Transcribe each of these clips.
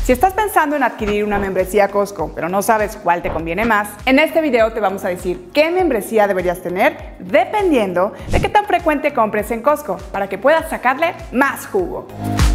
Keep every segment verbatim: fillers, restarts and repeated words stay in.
Si estás pensando en adquirir una membresía Costco, pero no sabes cuál te conviene más, en este video te vamos a decir qué membresía deberías tener dependiendo de qué tan frecuente compres en Costco para que puedas sacarle más jugo.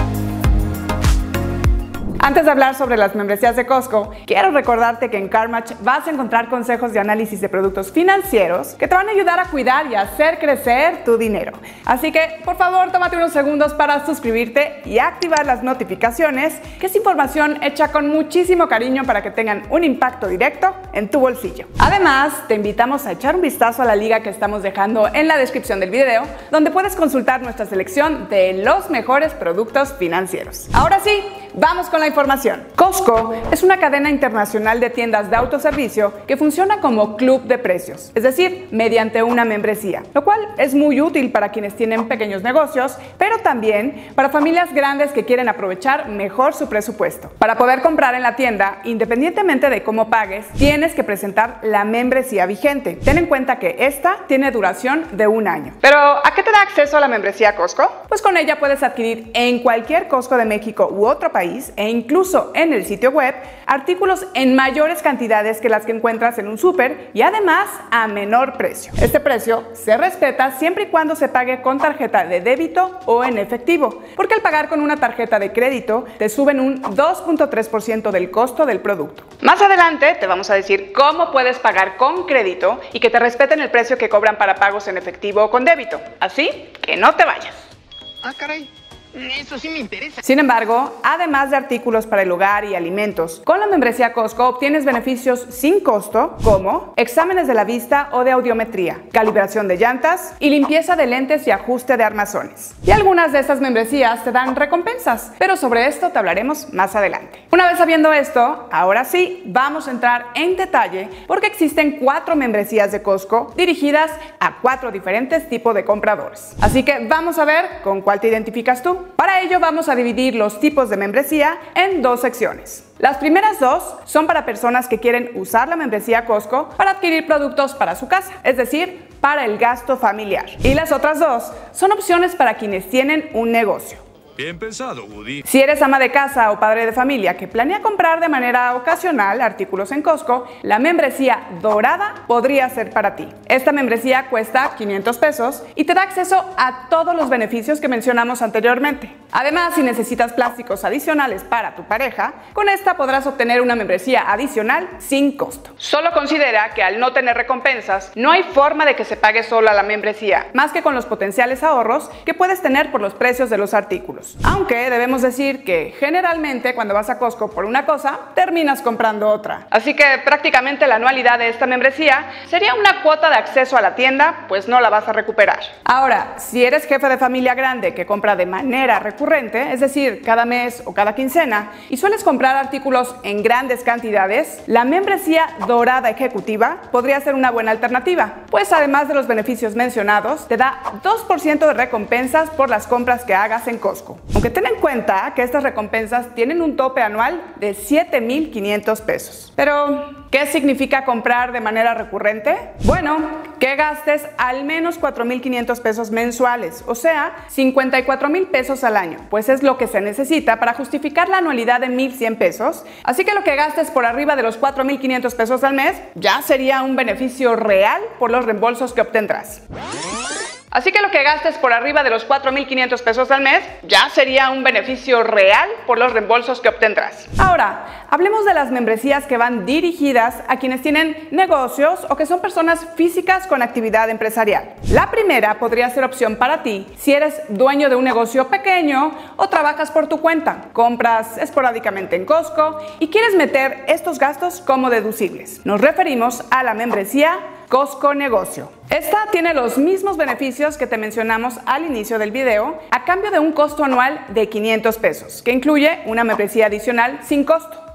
Antes de hablar sobre las membresías de Costco, quiero recordarte que en CarMatch vas a encontrar consejos de análisis de productos financieros que te van a ayudar a cuidar y hacer crecer tu dinero. Así que, por favor, tómate unos segundos para suscribirte y activar las notificaciones, que es información hecha con muchísimo cariño para que tengan un impacto directo en tu bolsillo. Además, te invitamos a echar un vistazo a la liga que estamos dejando en la descripción del video, donde puedes consultar nuestra selección de los mejores productos financieros. Ahora sí, vamos con la información. Costco es una cadena internacional de tiendas de autoservicio que funciona como club de precios, es decir, mediante una membresía, lo cual es muy útil para quienes tienen pequeños negocios, pero también para familias grandes que quieren aprovechar mejor su presupuesto. Para poder comprar en la tienda, independientemente de cómo pagues, tienes que presentar la membresía vigente. Ten en cuenta que esta tiene duración de un año. Pero, ¿a qué te da acceso a la membresía Costco? Pues con ella puedes adquirir en cualquier Costco de México u otro país e incluso en el sitio web artículos en mayores cantidades que las que encuentras en un súper y además a menor precio. Este precio se respeta siempre y cuando se pague con tarjeta de débito o en efectivo, porque al pagar con una tarjeta de crédito te suben un dos punto tres por ciento del costo del producto. Más adelante te vamos a decir cómo puedes pagar con crédito y que te respeten el precio que cobran para pagos en efectivo o con débito, así que no te vayas. Ah, caray. Eso sí me interesa. Sin embargo, además de artículos para el hogar y alimentos, con la membresía Costco obtienes beneficios sin costo como exámenes de la vista o de audiometría, calibración de llantas y limpieza de lentes y ajuste de armazones. Y algunas de estas membresías te dan recompensas, pero sobre esto te hablaremos más adelante. Una vez sabiendo esto, ahora sí, vamos a entrar en detalle porque existen cuatro membresías de Costco dirigidas a cuatro diferentes tipos de compradores. Así que vamos a ver con cuál te identificas tú. Para ello vamos a dividir los tipos de membresía en dos secciones. Las primeras dos son para personas que quieren usar la membresía Costco para adquirir productos para su casa, es decir, para el gasto familiar. Y las otras dos son opciones para quienes tienen un negocio. Bien pensado, Woody. Si eres ama de casa o padre de familia que planea comprar de manera ocasional artículos en Costco, la membresía dorada podría ser para ti. Esta membresía cuesta quinientos pesos y te da acceso a todos los beneficios que mencionamos anteriormente. Además, si necesitas plásticos adicionales para tu pareja, con esta podrás obtener una membresía adicional sin costo. Solo considera que al no tener recompensas, no hay forma de que se pague sola la membresía, más que con los potenciales ahorros que puedes tener por los precios de los artículos. Aunque debemos decir que generalmente cuando vas a Costco por una cosa, terminas comprando otra. Así que prácticamente la anualidad de esta membresía sería una cuota de acceso a la tienda, pues no la vas a recuperar. Ahora, si eres jefe de familia grande que compra de manera recurrente, es decir, cada mes o cada quincena, y sueles comprar artículos en grandes cantidades, la membresía dorada ejecutiva podría ser una buena alternativa, pues además de los beneficios mencionados, te da dos por ciento de recompensas por las compras que hagas en Costco. Aunque ten en cuenta que estas recompensas tienen un tope anual de siete mil quinientos pesos. Pero, ¿qué significa comprar de manera recurrente? Bueno, que gastes al menos cuatro mil quinientos pesos mensuales, o sea, cincuenta y cuatro mil pesos al año, pues es lo que se necesita para justificar la anualidad de mil cien pesos. Así que lo que gastes por arriba de los cuatro mil quinientos pesos al mes ya sería un beneficio real por los reembolsos que obtendrás. Así que lo que gastes por arriba de los cuatro mil quinientos pesos al mes ya sería un beneficio real por los reembolsos que obtendrás. Ahora, hablemos de las membresías que van dirigidas a quienes tienen negocios o que son personas físicas con actividad empresarial. La primera podría ser opción para ti si eres dueño de un negocio pequeño o trabajas por tu cuenta, compras esporádicamente en Costco y quieres meter estos gastos como deducibles. Nos referimos a la membresía Costco Negocio. Esta tiene los mismos beneficios que te mencionamos al inicio del video, a cambio de un costo anual de quinientos pesos, que incluye una membresía adicional sin costo.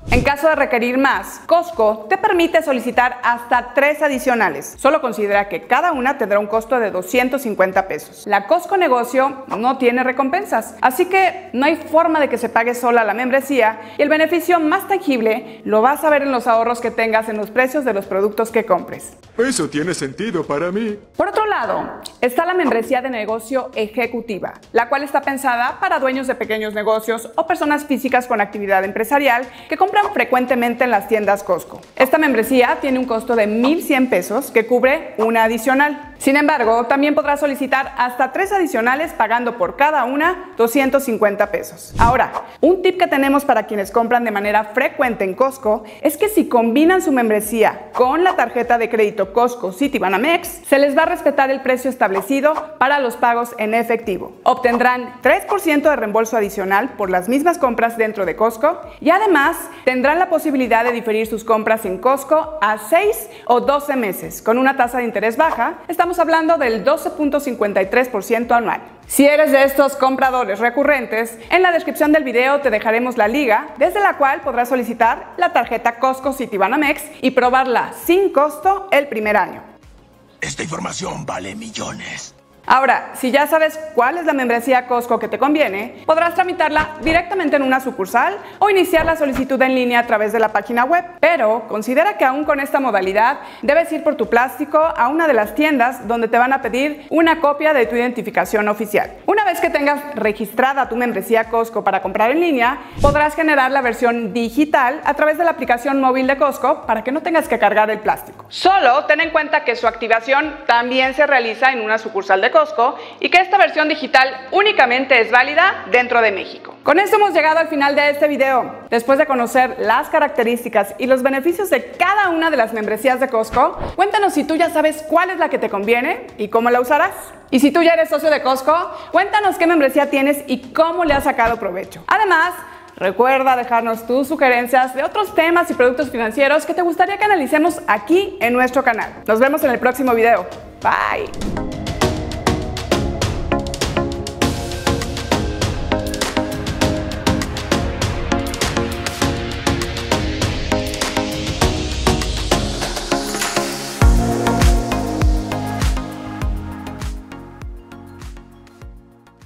En caso de requerir más, Costco te permite solicitar hasta tres adicionales. Solo considera que cada una tendrá un costo de doscientos cincuenta pesos. La Costco Negocio no tiene recompensas, así que no hay forma de que se pague sola la membresía y el beneficio más tangible lo vas a ver en los ahorros que tengas en los precios de los productos que compres. Eso tiene sentido para mí. Por otro lado, está la membresía de negocio ejecutiva, la cual está pensada para dueños de pequeños negocios o personas físicas con actividad empresarial que compran frecuentemente en las tiendas Costco. Esta membresía tiene un costo de mil cien pesos que cubre una adicional. Sin embargo, también podrás solicitar hasta tres adicionales pagando por cada una doscientos cincuenta pesos. Ahora, un tip que tenemos para quienes compran de manera frecuente en Costco es que si combinan su membresía con la tarjeta de crédito Costco Citibanamex, se les va a respetar el precio establecido para los pagos en efectivo. Obtendrán tres por ciento de reembolso adicional por las mismas compras dentro de Costco y además tendrán la posibilidad de diferir sus compras en Costco a seis o doce meses con una tasa de interés baja. Estamos hablando del doce punto cincuenta y tres por ciento anual. Si eres de estos compradores recurrentes, en la descripción del video te dejaremos la liga desde la cual podrás solicitar la tarjeta Costco Citibanamex y probarla sin costo el primer año. Esta información vale millones. Ahora, si ya sabes cuál es la membresía Costco que te conviene, podrás tramitarla directamente en una sucursal o iniciar la solicitud en línea a través de la página web. Pero considera que aún con esta modalidad debes ir por tu plástico a una de las tiendas donde te van a pedir una copia de tu identificación oficial. Una vez que tengas registrada tu membresía Costco para comprar en línea, podrás generar la versión digital a través de la aplicación móvil de Costco para que no tengas que cargar el plástico. Solo ten en cuenta que su activación también se realiza en una sucursal de Costco y que esta versión digital únicamente es válida dentro de México. Con esto hemos llegado al final de este video. Después de conocer las características y los beneficios de cada una de las membresías de Costco, cuéntanos si tú ya sabes cuál es la que te conviene y cómo la usarás. Y si tú ya eres socio de Costco, cuéntanos qué membresía tienes y cómo le has sacado provecho. Además, recuerda dejarnos tus sugerencias de otros temas y productos financieros que te gustaría que analicemos aquí en nuestro canal. Nos vemos en el próximo video. Bye.